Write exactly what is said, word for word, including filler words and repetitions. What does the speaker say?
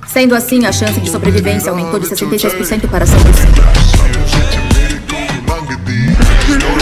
Sendo assim, a chance de sobrevivência aumentou de sessenta e seis por cento para cem por cento.